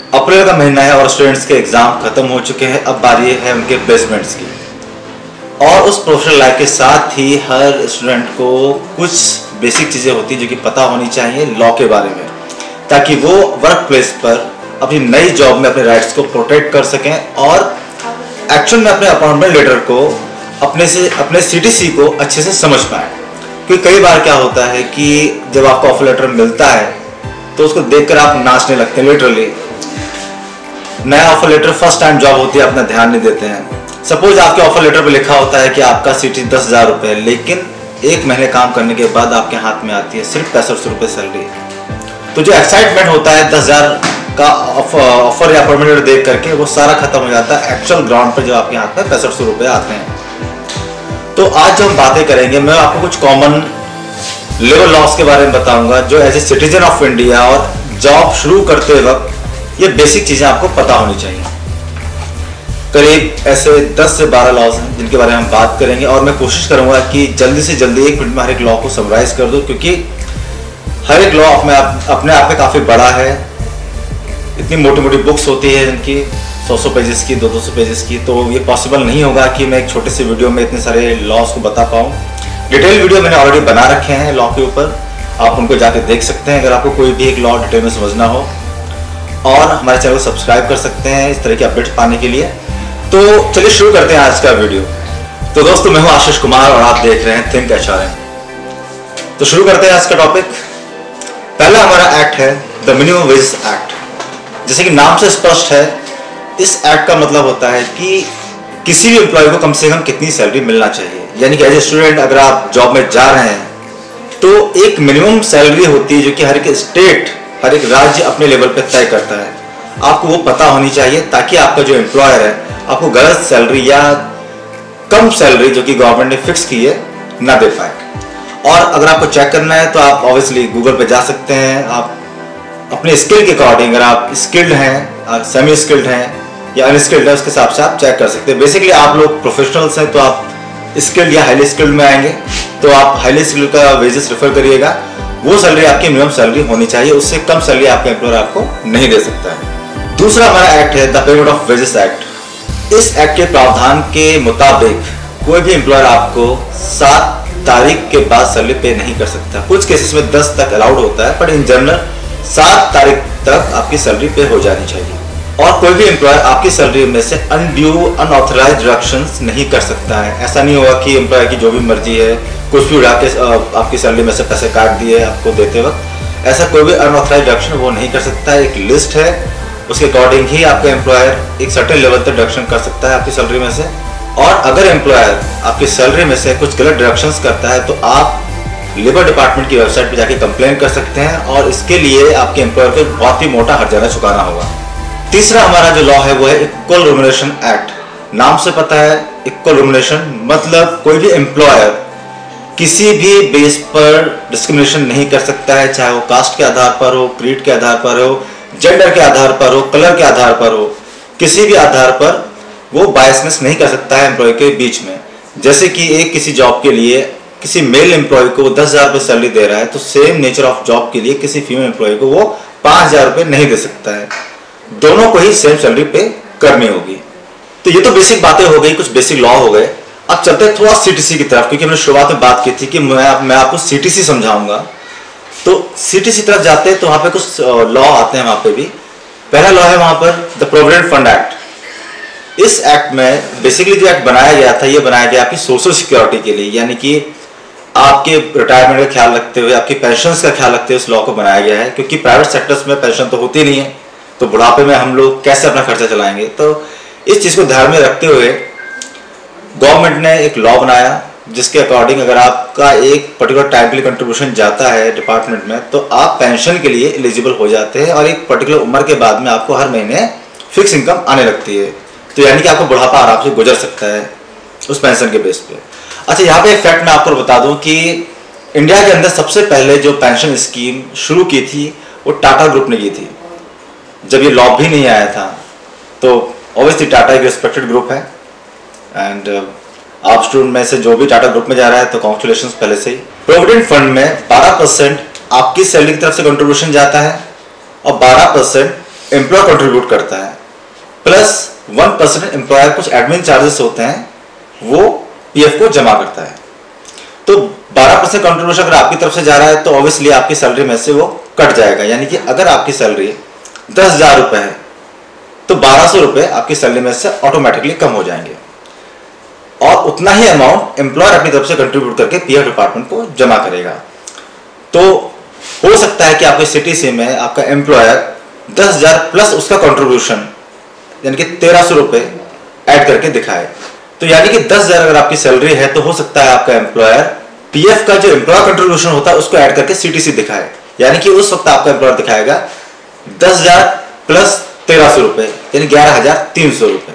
अप्रैल का महीना है और स्टूडेंट्स के एग्ज़ाम ख़त्म हो चुके हैं। अब बारी है उनके प्लेसमेंट्स की, और उस प्रोफेशनल लाइफ के साथ ही हर स्टूडेंट को कुछ बेसिक चीज़ें होती हैं जो कि पता होनी चाहिए लॉ के बारे में, ताकि वो वर्क प्लेस पर अपनी नई जॉब में अपने राइट्स को प्रोटेक्ट कर सकें और एक्चुअल में अपने अपॉइंटमेंट लेटर को अपने सीटीसी को अच्छे से समझ पाएँ। क्योंकि कई बार क्या होता है कि जब आपको ऑफर लेटर मिलता है तो उसको देखकर आप नाचने लगते हैं। लिटरली नया offer letter, first time job होती है, अपना ध्यान नहीं देते हैं। सपोज आपके ऑफर लेटर पे लिखा होता है कि आपका सीटी 10,000 रुपये, लेकिन एक महीने काम करने के बाद आपके हाथ में आती है सिर्फ 6500 रुपये सैलरी। तो जो एक्साइटमेंट होता है 10,000 का ऑफर या अपॉइंटमेंट लेटर देख करके, वो सारा खत्म हो जाता है एक्चुअल ग्राउंड पर जब आपके हाथ में 6500 रुपये आते हैं। तो आज जो हम बातें करेंगे, मैं आपको कुछ कॉमन लेबर लॉस के बारे में बताऊंगा जो as a citizen of India और जॉब शुरू करते वक्त ये बेसिक चीज़ें आपको पता होनी चाहिए। करीब ऐसे 10 से 12 लॉज हैं जिनके बारे में हम बात करेंगे, और मैं कोशिश करूंगा कि जल्दी से जल्दी 1 मिनट में हर एक लॉ को समराइज कर दूं, क्योंकि हर एक लॉ अपने आप में काफ़ी बड़ा है। इतनी मोटी मोटी बुक्स होती है जिनकी 100 पेजेस की, 200 पेजेस की, तो ये पॉसिबल नहीं होगा कि मैं एक छोटे से वीडियो में इतने सारे लॉज को बता पाऊँ। डिटेल वीडियो मैंने ऑलरेडी बना रखे हैं लॉ के ऊपर, आप उनको जाके देख सकते हैं अगर आपको कोई भी एक लॉ डिटेल में समझना हो, और हमारे चैनल को सब्सक्राइब कर सकते हैं इस तरह की अपडेट्स पाने के लिए। तो चलिए शुरू करते हैं आज का वीडियो। तो दोस्तों, मैं हूं आशीष कुमार और आप देख रहे हैं थिंक एचआरएम। तो शुरू करते हैं आज का टॉपिक। पहला हमारा एक्ट है द मिनिमम वेजेस एक्ट। जैसे कि नाम से स्पष्ट है, इस एक्ट का मतलब होता है कि किसी भी एम्प्लॉय को कम से कम कितनी सैलरी मिलना चाहिए। यानी कि एज ए स्टूडेंट अगर आप जॉब में जा रहे हैं तो एक मिनिमम सैलरी होती है जो कि हर एक स्टेट, हर एक राज्य अपने लेवल पे तय करता है। आपको वो पता होनी चाहिए ताकि आपका जो एम्प्लॉयर है आपको गलत सैलरी या कम सैलरी जो कि गवर्नमेंट ने फिक्स की है ना दे पाए। और अगर आपको चेक करना है तो आप ऑब्वियसली गूगल पे जा सकते हैं। आप अपने स्किल के अकॉर्डिंग, अगर आप स्किल्ड हैं, सेमी स्किल्ड हैं या अनस्किल्ड है, उसके हिसाब से आप चेक कर सकते हैं। बेसिकली आप लोग प्रोफेशनल्स हैं तो आप स्किल्ड या हाईली स्किल्ड में आएंगे, तो आप हाईली स्किल्ड का वेजेस रेफर करिएगा। वो सैलरी आपकी मिनिमम सैलरी होनी चाहिए, उससे कम सैलरी आपका एम्प्लॉयर आपको नहीं दे सकता है। दूसरा हमारा एक्ट है the payment of wages act. इस एक्ट के प्रावधान के मुताबिक कोई भी एम्प्लॉयर आपको 7 तारीख के बाद सैलरी पे नहीं कर सकता। कुछ केसेस में 10 तक अलाउड होता है, पर इन जनरल 7 तारीख तक आपकी सैलरी पे हो जानी चाहिए। और कोई भी एम्प्लॉयर आपकी सैलरी में से अनड्यू अनऑथराइज्ड डिडक्शंस नहीं कर सकता है। ऐसा नहीं होगा कि एम्प्लॉयर की जो भी मर्जी है कुछ भी उड़ा के आपकी सैलरी में से पैसे काट दिए आपको देते वक्त, ऐसा कोई भी अनऑथराइज्ड डिडक्शन वो नहीं कर सकता है। एक लिस्ट है, उसके अकॉर्डिंग ही आपका एम्प्लॉयर एक सर्टेन लेवल तक डिडक्शन कर सकता है आपकी सैलरी में से। और अगर एम्प्लॉयर आपकी सैलरी में से कुछ गलत डिडक्शंस करता है तो आप लेबर डिपार्टमेंट की वेबसाइट पर जाके कंप्लेन कर सकते हैं, और इसके लिए आपके एम्प्लॉयर को बहुत ही मोटा हर्जाना चुकाना होगा। तीसरा हमारा जो लॉ है वो है इक्वल रिम्यूनरेशन एक्ट। नाम से पता है इक्वल रिम्यूनरेशन मतलब कोई भी एम्प्लॉयर किसी भी बेस पर डिस्क्रिमिनेशन नहीं कर सकता है, चाहे वो कास्ट के आधार पर हो, क्रीड के आधार पर हो, जेंडर के आधार पर हो, कलर के आधार पर हो, किसी भी आधार पर वो बायसनेस नहीं कर सकता है एम्प्लॉय के बीच में। जैसे कि एक किसी जॉब के लिए किसी मेल एम्प्लॉय को 10,000 रुपये सैलरी दे रहा है, तो सेम नेचर ऑफ जॉब के लिए किसी फीमेल एम्प्लॉय को वो 5,000 रुपये नहीं दे सकता है। दोनों को ही सेम सैलरी पे करनी होगी। तो ये तो बेसिक बातें हो गई, कुछ बेसिक लॉ हो गए। अब चलते हैं थोड़ा सीटीसी की तरफ, क्योंकि हमने शुरुआत में बात की थी कि मैं आपको सीटीसी समझाऊंगा। तो सीटीसी तरफ जाते हैं तो वहाँ पे कुछ लॉ आते हैं। वहाँ पे भी पहला लॉ है वहाँ पर द प्रोविडेंट फंड एक्ट। इस एक्ट में बेसिकली जो एक्ट बनाया गया था, ये बनाया गया आपकी सोशल सिक्योरिटी के लिए, यानी कि आपके रिटायरमेंट का ख्याल रखते हुए, आपकी पेंशन का ख्याल रखते हुए इस लॉ को बनाया गया है। क्योंकि प्राइवेट सेक्टर्स में पेंशन तो होती नहीं है, तो बुढ़ापे में हम लोग कैसे अपना खर्चा चलाएंगे। तो इस चीज़ को ध्यान में रखते हुए गवर्नमेंट ने एक लॉ बनाया जिसके अकॉर्डिंग अगर आपका एक पर्टिकुलर टाइम के लिए कंट्रीब्यूशन जाता है डिपार्टमेंट में, तो आप पेंशन के लिए एलिजिबल हो जाते हैं, और एक पर्टिकुलर उम्र के बाद में आपको हर महीने फिक्स इनकम आने लगती है। तो यानी कि आपको बुढ़ापा आराम से गुजर सकता है उस पेंशन के बेस पे। अच्छा, यहाँ पे एक फैक्ट मैं आपको बता दूँ कि इंडिया के अंदर सबसे पहले जो पेंशन स्कीम शुरू की थी वो टाटा ग्रुप ने की थी। जब ये लॉ भी नहीं आया था, तो ऑब्वियसली टाटा एक रिस्पेक्टेड ग्रुप है, एंड आप स्टूडेंट में से जो भी टाटा ग्रुप में जा रहा है तो कॉन्ग्रेचुलेशंस पहले से ही। प्रोविडेंट फंड में 12% आपकी सैलरी की तरफ से कंट्रीब्यूशन जाता है, और 12% एम्प्लॉय कंट्रीब्यूट करता है, प्लस 1% एम्प्लॉयर कुछ एडमिन चार्जेस होते हैं वो पीएफ को जमा करता है। तो 12% कंट्रीब्यूशन अगर आपकी तरफ से जा रहा है तो ऑब्वियसली आपकी सैलरी में से वो कट जाएगा। यानी कि अगर आपकी सैलरी 10,000 रुपये है तो 1,200 रुपये आपकी सैलरी में से ऑटोमेटिकली कम हो जाएंगे, और उतना ही अमाउंट एम्प्लॉयर अपनी तरफ से कंट्रीब्यूट करके पीएफ डिपार्टमेंट को जमा करेगा। तो हो सकता है कि आपके सीटीसी में आपका एम्प्लॉयर 10,000 प्लस उसका कंट्रीब्यूशन यानी कि 1,300 रुपये ऐड करके दिखाए। तो यानी कि 10,000 अगर आपकी सैलरी है तो हो सकता है आपका एम्प्लॉयर पीएफ का जो एम्प्लॉयर कंट्रीब्यूशन होता है उसको ऐड करके सीटीसी दिखाए। यानी कि उस वक्त आपका एम्प्लॉयर दिखाएगा 10,000 प्लस 1,300 रुपये यानी 11,300 रुपये,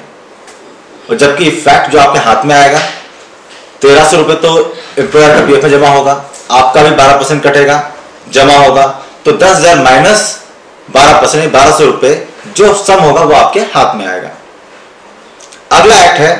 और जबकि फैक्ट जो आपके हाथ में आएगा 1,300 रुपये तो एम्प्लॉयर का पीएफ में जमा होगा, आपका भी 12% कटेगा, जमा होगा, तो 10,000 माइनस 12% 1,200 रुपये जो सम होगा वो आपके हाथ में आएगा। अगला एक्ट है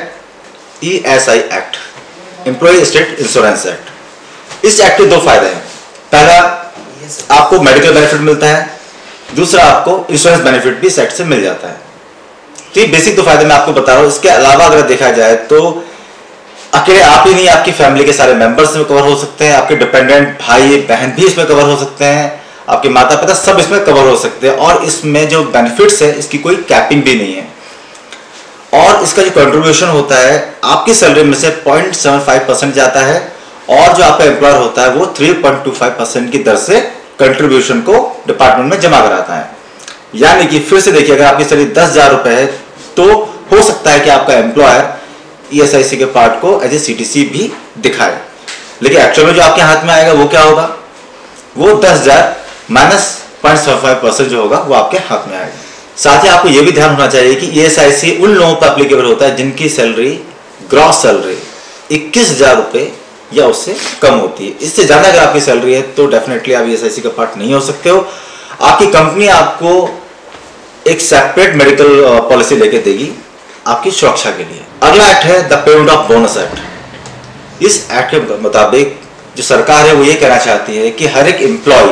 ESI act, employ state insurance act. इस एक्ट के दो फायदे हैं। पहला, आपको मेडिकल बेनिफिट मिलता है, दूसरा आपको इंश्योरेंस बेनिफिट भी इस एक्ट से मिल जाता है। तो ये बेसिक दो फायदे मैं आपको बता रहा हूं। इसके अलावा अगर देखा जाए तो अकेले आप ही नहीं, आपकी फैमिली के सारे मेंबर्स इसमें कवर हो सकते हैं, आपके डिपेंडेंट भाई बहन भी इसमें कवर हो सकते हैं, आपके माता पिता सब इसमें कवर हो सकते हैं, और इसमें जो बेनिफिट्स है इसकी कोई कैपिंग भी नहीं है। और इसका जो कंट्रीब्यूशन होता है आपकी सैलरी में से 0.75% जाता है, और जो आपका एम्प्लॉयर होता है वो 3.25% की दर से कंट्रीब्यूशन को डिपार्टमेंट में जमा कराता है। यानी कि फिर से देखिए, अगर आपकी सैलरी 10,000 रुपये है तो हो सकता है कि आपका एम्प्लॉयर ESIC के पार्ट को एज ए CTC भी दिखाए, लेकिन एक्चुअल में जो आपके हाथ में आएगा वो क्या होगा, वो 10,000 माइनस 0.75% जो होगा वो आपके हाथ में आएगा। साथ ही आपको ये भी ध्यान होना चाहिए कि ESIC उन लोगों पर एप्लीकेबल होता है जिनकी सैलरी ग्रॉस सैलरी 21,000 रुपये या उससे कम होती है। इससे ज़्यादा अगर आपकी सैलरी है तो डेफिनेटली आप ESIC का पार्ट नहीं हो सकते हो। आपकी कंपनी आपको एक सेपरेट मेडिकल पॉलिसी लेके देगी आपकी सुरक्षा के लिए। अगला एक्ट है the payment of bonus act. इस एक्ट के मुताबिक जो सरकार है वो ये कहना चाहती है कि हर एक एम्प्लॉय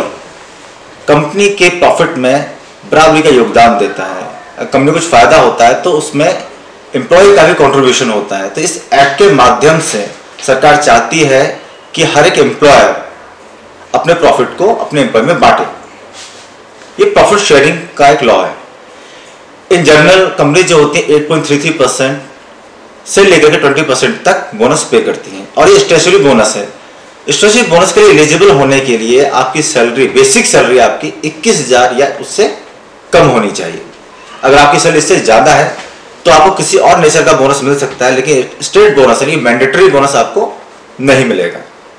कंपनी के प्रॉफिट में बराबरी का योगदान देता है। कंपनी कुछ फायदा होता है तो उसमें एम्प्लॉय का भी कंट्रीब्यूशन होता है। तो इस एक्ट के माध्यम से सरकार चाहती है कि हर एक एम्प्लॉयर अपने प्रॉफिट को अपने एम्प्लॉय में बांटे। ये प्रॉफिट शेयरिंग का एक लॉ है। इन जनरल कंपनी जो होती है 8.33% से लेकर के 20% तक बोनस पे करती हैं, और ये स्टेचुटरी बोनस है। स्टेचुटरी बोनस के लिए एलिजिबल होने के लिए आपकी सैलरी, बेसिक सैलरी आपकी 21,000 या उससे कम होनी चाहिए। अगर आपकी सैलरी इससे ज्यादा है तो आपको किसी और नेचर का बोनस मिल सकता है, लेकिन स्टेट बोनस यानी मैंडेटरी बोनस आपको नहीं मिलेगा।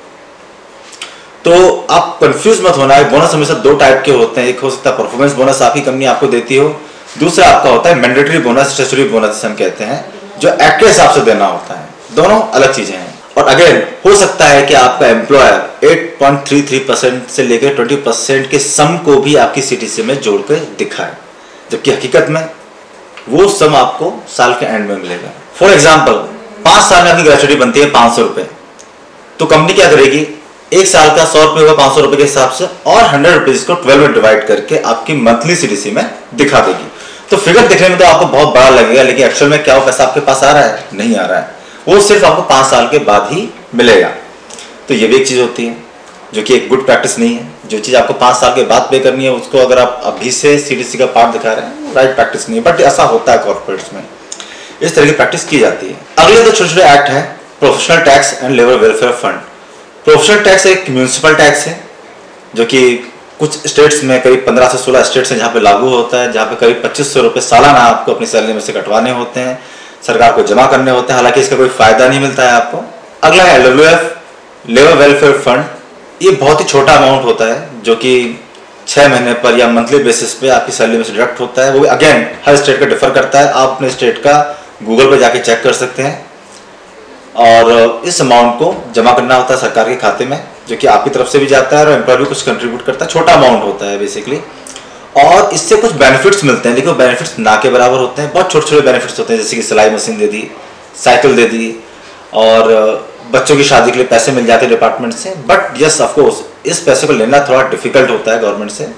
तो आप कंफ्यूज मत होना है। बोनस हमेशा दो टाइप के होते हैं, एक हो सकता है परफॉर्मेंस बोनस आपकी कंपनी आपको देती हो, दूसरा आपका होता है मैंडेटरी बोनस, स्टेचुटरी बोनस हम कहते हैं, जो एक्ट के हिसाब से देना होता है। दोनों अलग चीजें हैं। और अगेन हो सकता है कि आपका एम्प्लॉयर 8.33% से लेकर 20% के सम को भी आपकी CTC में जोड़ कर दिखाए, जबकि हकीकत में वो सम आपको साल के एंड में मिलेगा। फॉर एग्जाम्पल 5 साल में आपकी ग्रेचुटी बनती है 500 रुपये, तो कंपनी क्या करेगी, एक साल का 100 रुपये होगा 500 रुपये के हिसाब से, और 100 रुपीज को 12 में डिवाइड करके आपकी मंथली CTC में दिखा देगी। तो फिगर दिखने में तो आपको बहुत बड़ा लगेगा, लेकिन एक्चुअल में क्या वो पैसा आपके पास आ रहा है, नहीं आ रहा है। वो सिर्फ आपको 5 साल के बाद ही मिलेगा। तो ये भी एक चीज होती है जो कि एक गुड प्रैक्टिस नहीं है। जो चीज आपको 5 साल के बाद पे करनी है उसको अगर आप अभी से CTC का पार्ट दिखा रहे हैं, राइट प्रैक्टिस नहीं है। बट ऐसा होता है कॉर्पोरेट्स में, इस तरह की प्रैक्टिस की जाती है। अगले दो छोटे छोटे एक्ट है professional tax and labour welfare fund. Professional tax एक म्यूनिसिपल टैक्स है जो कि कुछ स्टेट्स में करीब 15 से 16 स्टेट्स हैं जहाँ पे लागू होता है, जहाँ पे करीब 2,500 रुपये सालाना आपको अपनी सैलरी में से कटवाने होते हैं, सरकार को जमा करने होते हैं। हालांकि इसका कोई फायदा नहीं मिलता है आपको। अगला है LWF लेबर वेलफेयर फंड। ये बहुत ही छोटा अमाउंट होता है जो कि 6 महीने पर या मंथली बेसिस पे आपकी सैलरी में से डिडक्ट होता है। वो अगेन हर स्टेट का डिफर करता है। आप अपने स्टेट का गूगल पर जाके चेक कर सकते हैं, और इस अमाउंट को जमा करना होता है सरकार के खाते में, जो कि आपकी तरफ से भी जाता है और एम्प्लॉय भी कुछ कंट्रीब्यूट करता है। छोटा अमाउंट होता है बेसिकली, और इससे कुछ बेनिफिट्स मिलते हैं, लेकिन वो बेनिफिट्स ना के बराबर होते हैं। बहुत छोटे छोटे बेनिफिट्स होते हैं, जैसे कि सिलाई मशीन दे दी, साइकिल दे दी, और बच्चों की शादी के लिए पैसे मिल जाते हैं डिपार्टमेंट से। बट यस ऑफकोर्स इस पैसे को लेना थोड़ा डिफिकल्ट होता है गवर्नमेंट से।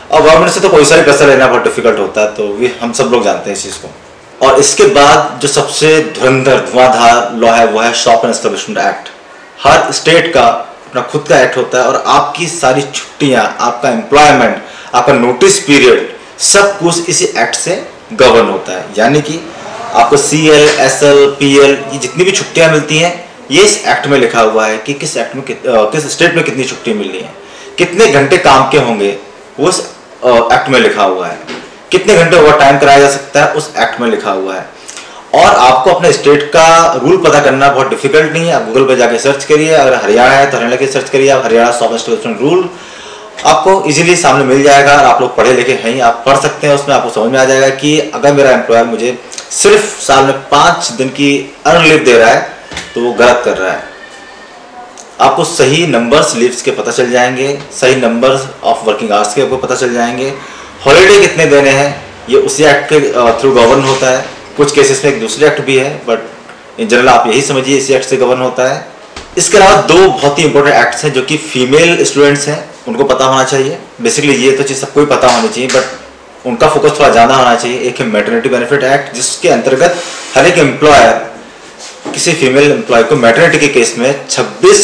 और गवर्नमेंट से तो कोई सा भी पैसा लेना बहुत डिफिकल्ट होता है, तो ये हम सब लोग जानते हैं इस चीज़ को। और इसके बाद जो सबसे धुरंधर धुआंधार लॉ है वो है शॉप एंड एस्टेब्लिशमेंट एक्ट। हर स्टेट का अपना खुद का एक्ट होता है और आपकी सारी छुट्टियां, आपका एम्प्लॉयमेंट, आपका नोटिस पीरियड, सब कुछ इसी एक्ट से गवर्न होता है। यानी कि आपको CL, SL, PL ये जितनी भी छुट्टियां मिलती हैं ये इस एक्ट में लिखा हुआ है कि किस एक्ट में किस स्टेट में कितनी छुट्टी मिल रही है, कितने घंटे काम के होंगे वो उस एक्ट में लिखा हुआ है, कितने घंटे ओवर टाइम कराया जा सकता है उस एक्ट में लिखा हुआ है। और आपको अपने स्टेट का रूल पता करना बहुत डिफिकल्ट नहीं है, आप गूगल पे जाके सर्च करिए, अगर हरियाणा है तो हरियाणा के सर्च करिए, आप हरियाणा शॉप एस्टेब्लिशमेंट रूल आपको इजीली सामने मिल जाएगा। आप लोग पढ़े लिखे हैं, आप पढ़ सकते हैं, उसमें आपको समझ में आ जाएगा कि अगर मेरा एम्प्लॉयर मुझे सिर्फ साल में 5 दिन की अर्न लीव दे रहा है तो वो गलत कर रहा है। आपको सही नंबर्स लीव्स के पता चल जाएंगे, सही नंबर्स ऑफ वर्किंग आवर्स के आपको पता चल जाएंगे, हॉलीडे कितने देने हैं ये उसी एक्ट के थ्रू गवर्न होता है। कुछ केसेस में एक दूसरे एक्ट भी है, बट इन जनरल आप यही समझिए इसी एक्ट से गवर्न होता है। इसके अलावा 2 बहुत ही इंपॉर्टेंट एक्ट्स हैं जो कि फीमेल स्टूडेंट्स हैं उनको पता होना चाहिए। बेसिकली ये तो चीज़ सबको ही पता होनी चाहिए, बट उनका फोकस थोड़ा ज़्यादा होना चाहिए। एक है मैटरनिटी बेनिफिट एक्ट, जिसके अंतर्गत हर एक एम्प्लॉयर किसी फीमेल एम्प्लॉय को मैटरनिटी के केस में 26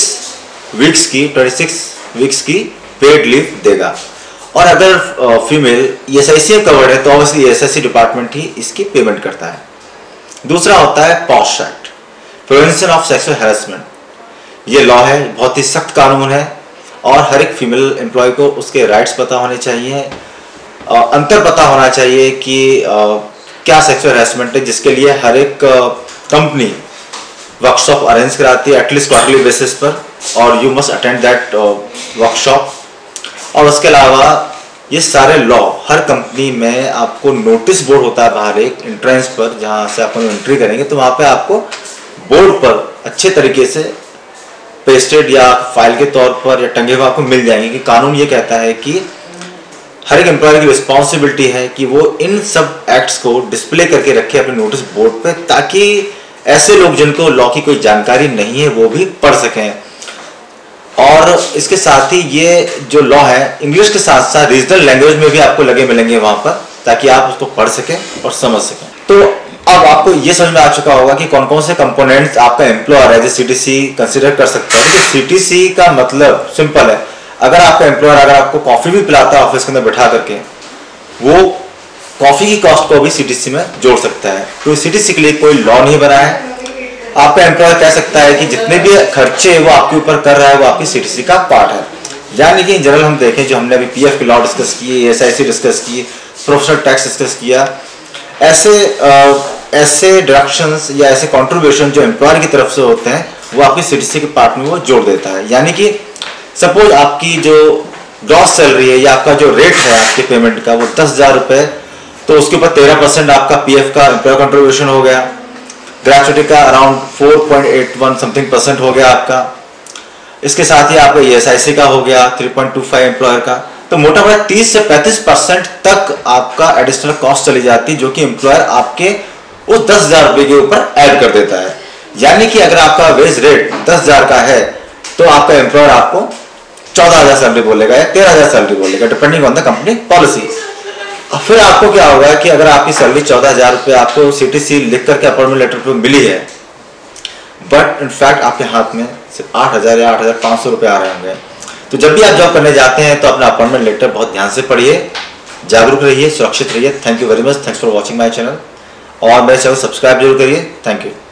वीक्स की पेड लीव देगा। और अगर फीमेल ESIC कवर्ड है तो ऑब्वियसली ESIC डिपार्टमेंट ही इसकी पेमेंट करता है। दूसरा होता है POSH act, prevention of sexual harassment. ये लॉ है, बहुत ही सख्त कानून है और हर एक फीमेल एम्प्लॉय को उसके राइट्स पता होने चाहिए, अंतर पता होना चाहिए कि क्या सेक्सुअल हैरेसमेंट है, जिसके लिए हर एक कंपनी वर्कशॉप अरेंज कराती है एटलीस्ट क्वार्टरली बेसिस पर, और you must attend that workshop. और उसके अलावा ये सारे लॉ हर कंपनी में आपको नोटिस बोर्ड होता है बाहर एक एंट्रेंस पर, जहाँ से आप एंट्री करेंगे तो वहाँ पे आपको बोर्ड पर अच्छे तरीके से पेस्टेड या फाइल के तौर पर या टंगे हुए आपको मिल जाएंगे कि कानून ये कहता है कि हर एक एम्प्लॉयर की रिस्पॉन्सिबिलिटी है कि वो इन सब एक्ट्स को डिस्प्ले करके रखे अपने नोटिस बोर्ड पे, ताकि ऐसे लोग जिनको लॉ की कोई जानकारी नहीं है वो भी पढ़ सकें। और इसके साथ ही ये जो लॉ है इंग्लिश के साथ साथ रीजनल लैंग्वेज में भी आपको लगे मिलेंगे वहां पर, ताकि आप उसको पढ़ सकें और समझ सकें। तो अब आपको ये समझ में आ चुका होगा कि कौन कौन से कंपोनेंट्स आपका एम्प्लॉयर है जो CTC कंसीडर कर सकता है। देखिए CTC का मतलब सिंपल है, अगर आपका एम्प्लॉयर अगर आपको कॉफी भी पिलाता है ऑफिस के अंदर बैठा करके, वो कॉफी की कॉस्ट को भी CTC में जोड़ सकता है। तो CTC के लिए कोई लॉ नहीं बना है। आपका एम्प्लॉयर कह सकता है कि जितने भी खर्चे वो आपके ऊपर कर रहा है वो आपकी CTC का पार्ट है। यानी कि इन जनरल हम देखें जो हमने अभी PF के लॉ डिस्कस किए, SIC डिस्कस किए, प्रोफेशनल टैक्स डिस्कस किया, ऐसे डिडक्शंस या ऐसे कंट्रीब्यूशन जो एम्प्लॉयर की तरफ से होते हैं वो आपकी CTC के पार्ट में वो जोड़ देता है। यानी कि सपोज आपकी जो ग्रॉस सैलरी है या आपका जो रेट है आपके पेमेंट का वो 10,000 रुपये, तो उसके ऊपर 13% आपका PF का एम्प्लॉयर कंट्रीब्यूशन हो गया, ग्रेचुटी का अराउंड 4.81 समथिंग % हो गया आपका, इसके साथ ही आपका ESIC का हो गया 3.25 एम्प्लॉयर का, तो मोटा मोटा 30 से 35% तक आपका एडिशनल कॉस्ट चली जाती है जो कि एम्प्लॉयर आपके उस 10,000 रुपये के ऊपर ऐड कर देता है। यानी कि अगर आपका वेज रेट 10,000 का है तो आपका एम्प्लॉयर आपको 14,000 सैलरी बोलेगा या 13,000 सैलरी बोलेगा, depending on the company policy. फिर आपको क्या होगा कि अगर आपकी सैलरी 14,000 रुपये आपको CTC लिख करके अपॉइंटमेंट लेटर पे मिली है, बट इनफैक्ट आपके हाथ में सिर्फ 8,000 या 8,500 रुपये आ रहे होंगे, तो जब भी आप जॉब करने जाते हैं तो अपना अपॉइंटमेंट लेटर बहुत ध्यान से पढ़िए, जागरूक रहिए, सुरक्षित रहिए। Thank you very much, thanks for watching my channel, और मेरे चैनल सब्सक्राइब जरूर करिए। Thank you.